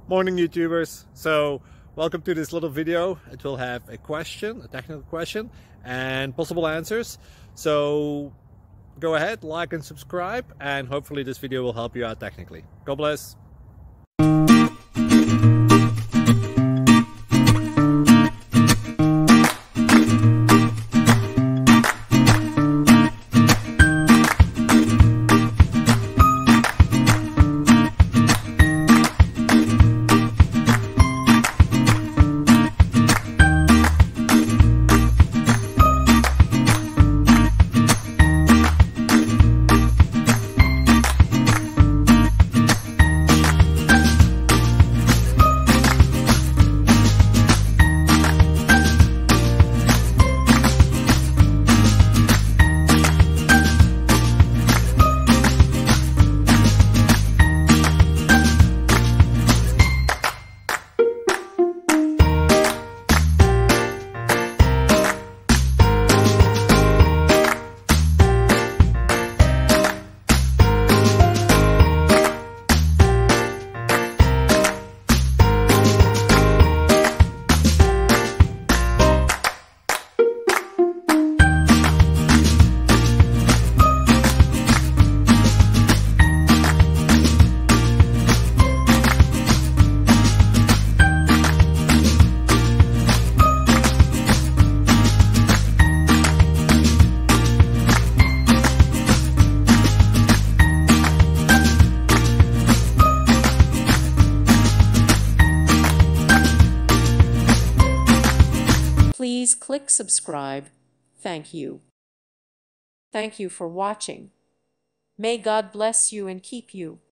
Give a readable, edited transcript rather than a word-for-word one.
Morning YouTubers. So welcome to this little video. It will have a question, a technical question, and possible answers. So go ahead, like and subscribe, and hopefully this video will help you out technically. God bless. Please click subscribe. Thank you. Thank you for watching. May God bless you and keep you.